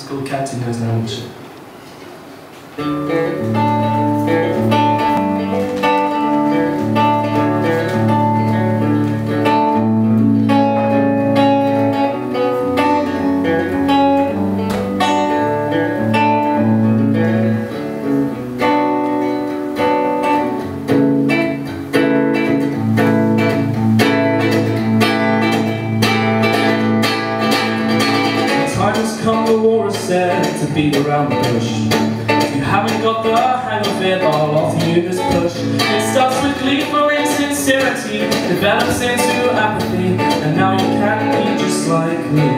It's called Captain Goes Down with the Ship. Come, the war is said to beat around the bush. If you haven't got the hang of it, I'll offer you this push. It starts with gleeful insincerity, develops into apathy, and now you can be just like me.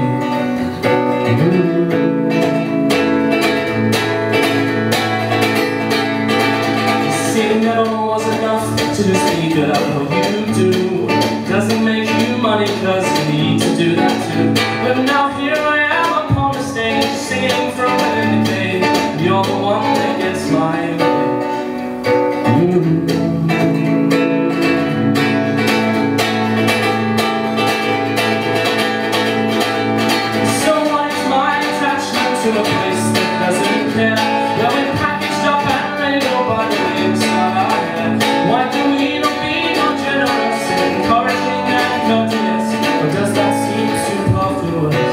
Seeing that all was enough to just be good at what you do doesn't make you money, cause you need to do that too. But now here I am, singing from within the cave, you're the one that gets my way. So what is my attachment to a place that doesn't care? Well, we're packaged up and ready to go by the waves on our hair. Why do we not be more generous, encouraging and courteous? Or does that seem superfluous?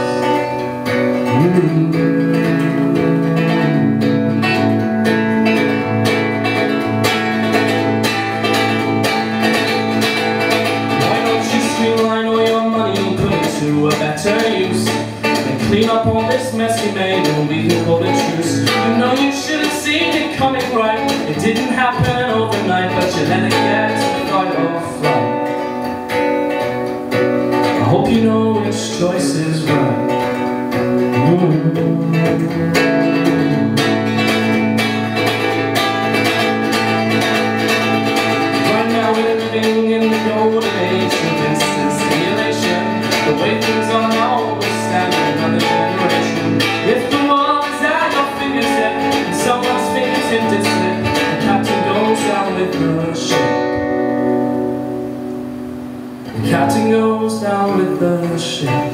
To a better use, and clean up all this mess you made, and we can call it truce. You know you should have seen it coming right. It didn't happen overnight, but you let it get to fight off right. I hope you know which choice is right. Right now we're living in the golden age of instant stimulation. The way things are now, we're standing on the generation. If the world is at your fingertip, and someone's fingertip did slip, the captain goes down with the ship. The captain goes down with the ship.